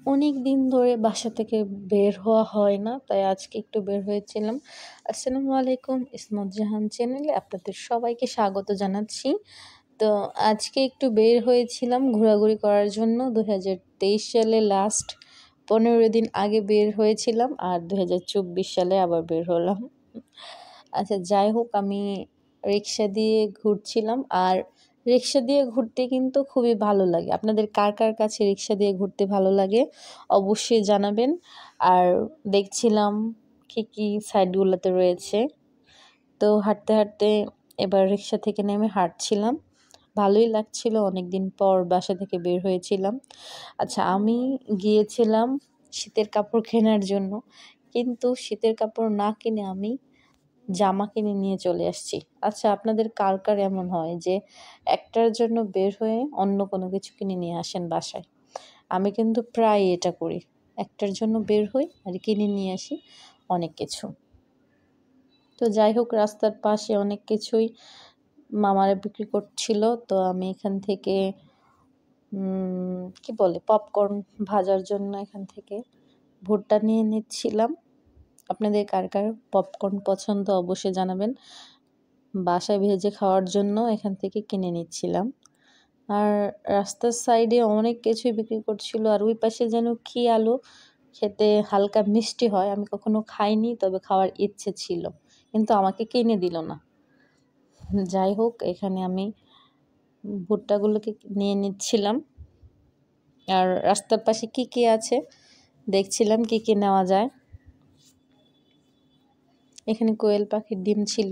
অনেক দিন ধরে বাসা থেকে বের হওয়া হয় না, তাই আজকে একটু বের হয়েছিলাম। আসসালামু আলাইকুম, ইসমত জাহান চ্যানেলে আপনাদের সবাইকে স্বাগত জানাচ্ছি। তো আজকে একটু বের হয়েছিলাম ঘোরাঘুরি করার জন্য। 2023 সালে লাস্ট 15 দিন আগে বের হয়েছিলাম, আর 2024 সালে আবার বের হলাম। আচ্ছা, যাই হোক, আমি রিক্সা দিয়ে ঘুরছিলাম। আর রিক্সা দিয়ে ঘুরতে কিন্তু খুবই ভালো লাগে। আপনাদের কার কার কাছে রিক্সা দিয়ে ঘুরতে ভালো লাগে অবশ্যই জানাবেন। আর দেখছিলাম কি কি সাইডগুলোতে রয়েছে। তো হাঁটতে হাঁটতে এবার রিক্সা থেকে নেমে হাঁটছিলাম, ভালোই লাগছিল, অনেকদিন পর বাসা থেকে বের হয়েছিলাম। আচ্ছা, আমি গিয়েছিলাম শীতের কাপড় কেনার জন্য, কিন্তু শীতের কাপড় না কিনে আমি জামা কিনে নিয়ে চলে আসছি। আচ্ছা, আপনাদের কার কার এমন হয় যে একটার জন্য বের হয়ে অন্য কোনো কিছু কিনে নিয়ে আসেন বাসায়? আমি কিন্তু প্রায় এটা করি, একটার জন্য বের হই আর কিনে নিয়ে আসি অনেক কিছু। তো যাই হোক, রাস্তার পাশে অনেক কিছুই মামারা বিক্রি করছিল, তো আমি এখান থেকে কি বলে পপকর্ন ভাজার জন্য এখান থেকে ভুট্টা নিয়ে নিচ্ছিলাম। আপনাদের কার কার পপকর্ন পছন্দ অবশ্যই জানাবেন। বাসায় ভেজে খাওয়ার জন্য এখান থেকে কিনে নিচ্ছিলাম। আর রাস্তার সাইডে অনেক কিছুই বিক্রি করছিল। আর ওই পাশে যেন কি আলু, খেতে হালকা মিষ্টি হয়, আমি কখনো খাইনি, তবে খাওয়ার ইচ্ছে ছিল, কিন্তু আমাকে কিনে দিল না। যাই হোক, এখানে আমি ভুট্টাগুলোকে নিয়ে নিচ্ছিলাম। আর রাস্তার পাশে কি কি আছে দেখছিলাম, কি কি নেওয়া যায়। এখানে কোয়েল পাখির ডিম ছিল।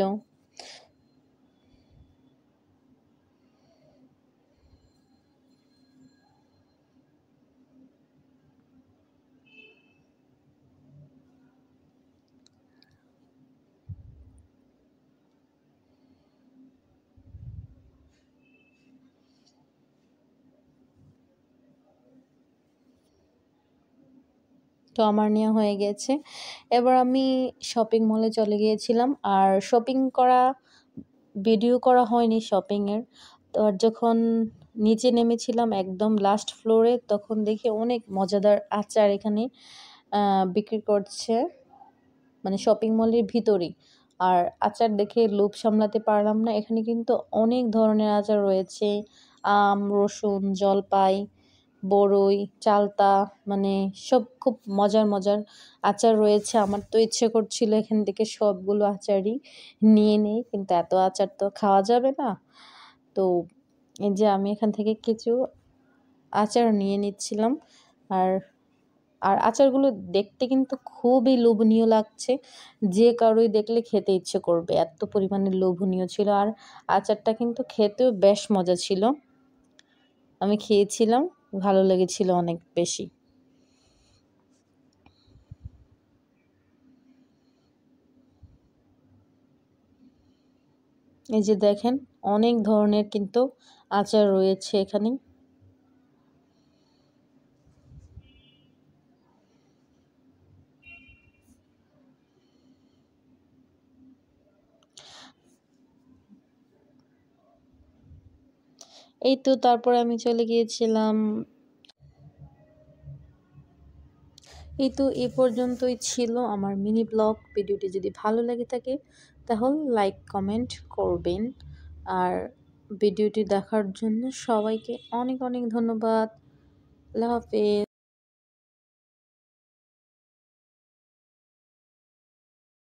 তো আমার নেওয়া হয়ে গেছে। এবার আমি শপিং মলে চলে গিয়েছিলাম। আর শপিং করা, ভিডিও করা হয়নি শপিংয়ের। তো আর যখন নিচে নেমেছিলাম একদম লাস্ট ফ্লোরে, তখন দেখি অনেক মজাদার আচার এখানে বিক্রি করছে, মানে শপিং মলের ভিতরেই। আর আচার দেখে লোভ সামলাতে পারলাম না। এখানে কিন্তু অনেক ধরনের আচার রয়েছে, আম, রসুন, জলপাই, বড়ই, চালতা, মানে সব খুব মজার মজার আচার রয়েছে। আমার তো ইচ্ছে করছিল এখান থেকে সবগুলো আচারই নিয়ে নেই, কিন্তু এত আচার তো খাওয়া যাবে না। তো এই যে আমি এখান থেকে কিছু আচার নিয়ে নিচ্ছিলাম। আর আর আচারগুলো দেখতে কিন্তু খুবই লোভনীয় লাগছে, যে কারোই দেখলে খেতে ইচ্ছে করবে, এত পরিমাণে লোভনীয় ছিল। আর আচারটা কিন্তু খেতেও বেশ মজা ছিল, আমি খেয়েছিলাম, ভালো লেগেছিল অনেক বেশি। এই যে দেখেন, অনেক ধরনের কিন্তু আচার রয়েছে এখানে। এই তো তারপরে আমি চলে গিয়েছিলাম। এই তো এই পর্যন্তই ছিল আমার মিনি ব্লগ। ভিডিওটি যদি ভালো লাগে থাকে তাহলে লাইক কমেন্ট করবেন। আর ভিডিওটি দেখার জন্য সবাইকে অনেক অনেক ধন্যবাদ। আল্লাহ হাফেজ।